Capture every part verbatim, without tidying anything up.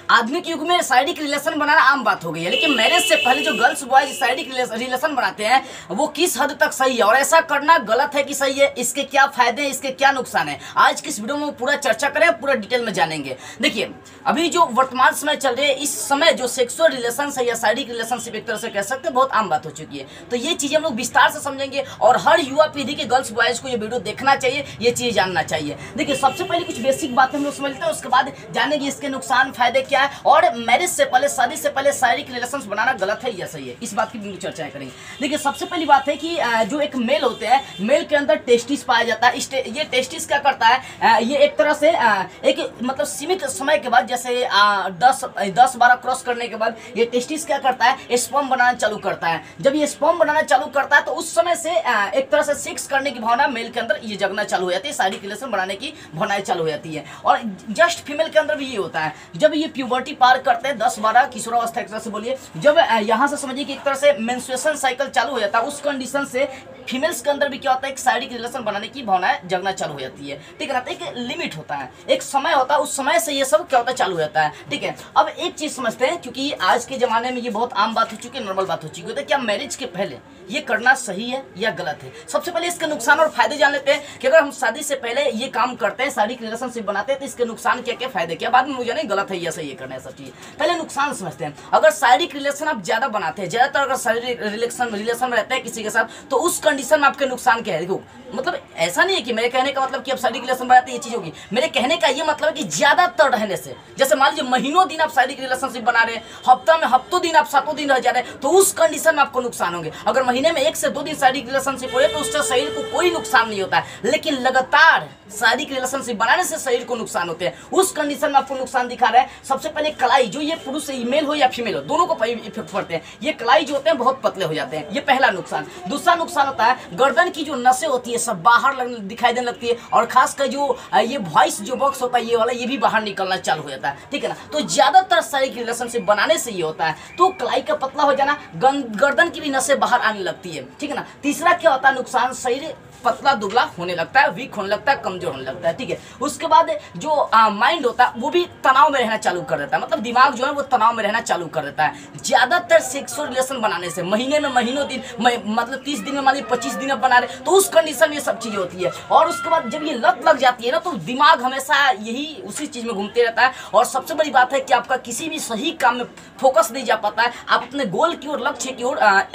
आधुनिक युग में शारीरिक रिलेशन बनाना आम बात हो गई है, लेकिन मैरिज से पहले जो गर्ल्स बॉयज शारीरिक रिलेशन बनाते हैं वो किस हद तक सही है और ऐसा करना गलत है कि सही है, इसके क्या फायदे हैं, इसके क्या नुकसान है, आज की इस वीडियो में पूरा चर्चा करें, पूरा डिटेल में जानेंगे। देखिए अभी जो वर्तमान समय चल रही है, इस समय जो सेक्सुअल रिलेशन है या शारीरिक रिलेशनशिप एक तरह से कह सकते हैं बहुत आम बात हो चुकी है। तो ये चीजें हम लोग विस्तार से समझेंगे और हर युवा पीढ़ी के गर्ल्स बॉयज को ये वीडियो देखना चाहिए, ये चीज जानना चाहिए। देखिए सबसे पहले कुछ बेसिक बातें हम लोग समझते हैं, उसके बाद जानेंगे इसके नुकसान फायदे क्या है और मैरिज से पहले, शादी से पहले शारीरिक रिलेशंस बनाना गलत है या सही है, इस बात की चर्चाएं करेंगे। देखिए सबसे पहली बात है कि जो एक मेल होते हैं, मेल के अंदर टेस्टिस पाया जाता है। ये टेस्टिस क्या करता है, ये एक तरह से एक मतलब सीमित समय के बाद, जैसे दस दस बारह क्रॉस करने के बाद ये टेस्टिस क्या करता है, स्पर्म बनाना चालू करता है। जब ये स्पर्म बनाना चालू करता है तो उस समय से एक तरह से सेक्स करने की भावना मेल के अंदर ये जगना चालू हो जाती है, शारीरिक रिलेशन बनाने की भावनाएं चालू हो जाती है। और जस्ट फीमेल के अंदर भी ये होता है, जब ये प्यूबर्टी पार करते हैं दस बारह किशोरावस्था एक तरह से बोलिए, जब यहाँ से समझिए कि एक तरह से मेंस्ट्रुएशन साइकिल चालू हो जाता है, उस कंडीशन से फीमेल्स के अंदर भी क्या होता है, एक शारीरिक रिलेशन बनाने की भावनाएं जगना चालू हो जाती है। ठीक है ना, एक लिमिट होता है, एक समय होता है, उस समय से ये सब क्या होता है, चालू हो जाता है। ठीक है, अब एक चीज समझते हैं, क्योंकि आज के जमाने में ये बहुत आम बात हो चुकी है, नॉर्मल बात हो चुकी है, क्या मैरिज के पहले ये करना सही है या गलत है। सबसे पहले इसके नुकसान और फायदे जान लेते हैं कि अगर हम शादी से पहले ये काम करते हैं, शारीरिक रिलेशनशिप बनाते हैं, तो इसके नुकसान क्या क्या फायदे क्या, बाद में मुझे नहीं गलत है या सही है करना है सब चीज। पहले नुकसान समझते हैं। अगर शारीरिक रिलेशन आप ज्यादा बनाते हैं, ज्यादातर अगर शारीरिक रिलेशन रिलेशन में रहते हैं किसी के साथ, तो उस कंडीशन में आपके नुकसान क्या है। देखो मतलब ऐसा नहीं है कि मेरे कहने का मतलब कि आप शारीरिक रिलेशन बनाते ये चीज होगी, मेरे कहने का ये मतलब है कि ज्यादातर रहने से, जैसे मान लीजिए महीनों दिन आप शारीरिक रिलेशनशिप बना रहे हैं, हफ्ता में हफ्तों दिन आप सातों दिन रह जा रहे हैं, तो उस कंडीशन में आपको नुकसान होंगे। अगर महीने में एक से दो दिन शारीरिक रिलेशनशिप हो रहे तो उससे शरीर को कोई नुकसान नहीं होता है, लेकिन लगातार शारीरिक रिलेशनशिप बनाने से शरीर को नुकसान होते हैं। उस कंडीशन में आपको नुकसान दिखा रहा है। सबसे पहले कलाई, जो ये पुरुष मेल हो या फीमेल हो, दोनों को इफेक्ट पड़ते हैं। ये कलाई जो होते हैं बहुत पतले हो जाते हैं, ये पहला नुकसान। दूसरा नुकसान होता है गर्दन की जो नसें होती है सब बाहर दिखाई देने लगती है, और खासकर जो ये वॉइस जो बॉक्स होता है ये वाला, ये भी बाहर निकलना चालू हो जाता है। ठीक है ना, तो ज्यादातर शारीरिक रिलेशनशिप बनाने से ये होता है। तो कलाई का पतला हो जाना, गर्दन की भी नसें बाहर आने लगती है। ठीक है ना, तीसरा क्या होता है नुकसान, शरीर पतला दुबला होने लगता है, वीक होने लगता है, कमजोर होने लगता है। ठीक है, उसके बाद जो माइंड होता है वो भी तनाव में रहना चालू कर देता है, मतलब दिमाग जो है वो तनाव में रहना चालू कर देता है। ज्यादातर सेक्सुअल रिलेशन बनाने से, महीने में महीनों दिन, मतलब तीस दिन में मान लीजिए पच्चीस दिन में बना रहे, तो उस कंडीशन में ये सब चीजें होती है। और उसके बाद जब ये लत लग जाती है ना, तो दिमाग हमेशा यही उसी चीज में घूमते रहता है। और सबसे बड़ी बात है कि आपका किसी भी सही काम में फोकस नहीं जा पाता है, आप अपने गोल की ओर, लक्ष्य की ओर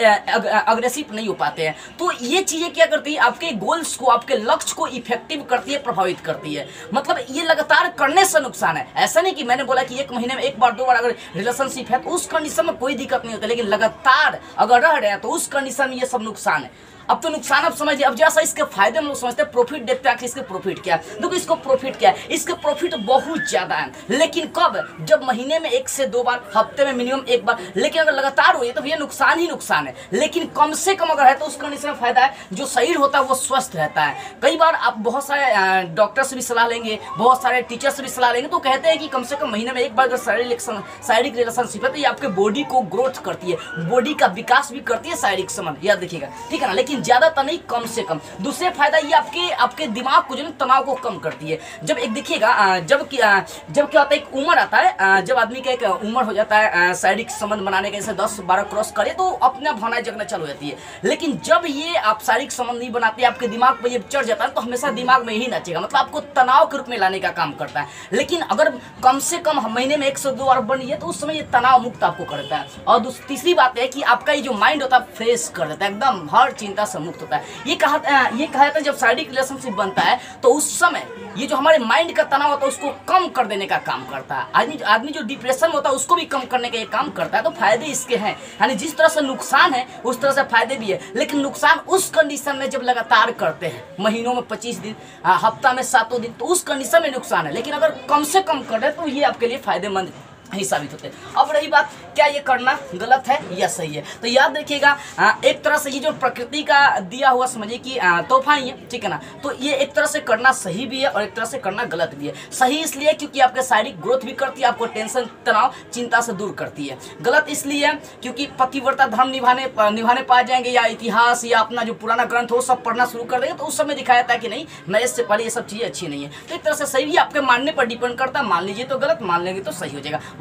अग्रेसिव नहीं हो पाते हैं। तो ये चीजें क्या करती है, आपके गोल्स को, आपके लक्ष्य को इफेक्टिव करती है, प्रभावित करती है। मतलब ये लगातार करने से नुकसान है। ऐसा नहीं कि मैंने बोला कि एक महीने में एक बार दो बार अगर रिलेशनशिप है तो उस कंडीशन में कोई दिक्कत नहीं होती, लेकिन लगातार अगर रह रहे हैं तो उस कंडीशन में ये सब नुकसान है। अब तो नुकसान आप समझिए, अब जैसा इसके फायदे हम लोग समझते हैं, प्रॉफिट देखते हैं इसके प्रॉफिट क्या है। देखो इसको प्रॉफिट क्या है, इसके प्रॉफिट बहुत ज्यादा है, लेकिन कब, जब महीने में एक से दो बार, हफ्ते में मिनिमम एक बार। लेकिन अगर लगातार हुई तो भैया नुकसान ही नुकसान है। लेकिन कम से कम अगर है तो उस कंडीशन में फायदा है, जो शरीर होता है वो स्वस्थ रहता है। कई बार आप बहुत सारे डॉक्टर से भी सलाह लेंगे, बहुत सारे टीचर से भी सलाह लेंगे, तो कहते हैं कि कम से कम महीने में एक बार अगर शारीरिक शारीरिक रिलेशनशिप है तो ये आपके बॉडी को ग्रोथ करती है, बॉडी का विकास भी करती है शारीरिक संबंध, याद रखिएगा। ठीक है ना, लेकिन ज्यादातर नहीं, कम से कम। दूसरे फायदा ये आपके आपके दिमाग को जो है तनाव को कम करती है। जब एक देखिएगा, जब जब क्या होता है, एक उम्र आता है, जब आदमी का एक उम्र हो जाता है शारीरिक संबंध बनाने का, जैसे दस बारह क्रॉस करे तो अपना भावनाएं जगना चालू हो जाती है। लेकिन जब ये आप शारीरिक संबंध नहीं बनाते, आपके दिमाग पर ये चढ़ जाता है तो हमेशा दिमाग में ही नाचेगा, मतलब आपको तनाव के रूप में लाने का काम करता है। लेकिन अगर कम से कम महीने में एक से दो बार बनी है तो उस समय ये तनाव मुक्त आपको करता है। और तीसरी बात है कि आपका ये जो माइंड होता है फ्रेश कर देता है, एकदम हर चिंता से मुक्त होता है। ये कहा ये कहा जाता है जब शारीरिक रिलेशनशिप बनता है तो उस समय ये जो हमारे माइंड का तनाव होता है उसको कम कर देने का काम करता है। आदमी आदमी जो डिप्रेशन होता है उसको भी कम करने का ये काम करता है। तो फायदे इसके हैं, यानी जिस तरह से नुकसान है उस तरह से फायदे भी है। लेकिन नुकसान उस कंडीशन में जब लगातार करते हैं, महीनों में पच्चीस दिन, हफ्ता में सातों दिन, तो उस कंडीशन में नुकसान है। लेकिन अगर कम से कम कर रहे तो ये आपके लिए फायदेमंद ही साबित होते हैं। अब रही बात क्या ये करना गलत है या सही है, तो याद रखिएगा एक तरह से ये जो प्रकृति का दिया हुआ समझिए कि तोहफा ही है, ठीक है ना। तो ये एक तरह से करना सही भी है और एक तरह से करना गलत भी है। सही इसलिए क्योंकि आपके शारीरिक ग्रोथ भी करती है, आपको टेंशन तनाव चिंता से दूर करती है। गलत इसलिए क्योंकि पतिव्रता धर्म निभाने निभाने पा जाएंगे, या इतिहास या अपना जो पुराना ग्रंथ हो सब पढ़ना शुरू कर देंगे, तो उस समय दिखाया था कि नहीं मैरिज से पहले ये सब चीज़ें अच्छी नहीं है। तो एक तरह से सही भी आपके मानने पर डिपेंड करता है, मान लीजिए तो गलत, मान लेंगे तो सही हो जाएगा।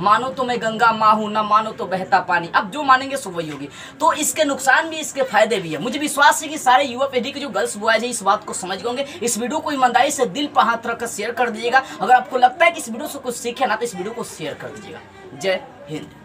मानो तो मैं गंगा माँ हूँ, ना मानो तो बहता पानी। अब जो मानेंगे सो वही होगी। तो इसके नुकसान भी इसके फायदे भी है। मुझे विश्वास है कि सारे युवा पीढ़ी के जो गर्ल्स बॉयज है इस बात को समझ होंगे। इस वीडियो को ईमानदारी से दिल पर हाथ रखकर शेयर कर दीजिएगा। अगर आपको लगता है कि इस वीडियो से कुछ सीखे ना तो इस वीडियो को शेयर कर दीजिएगा। जय हिंद।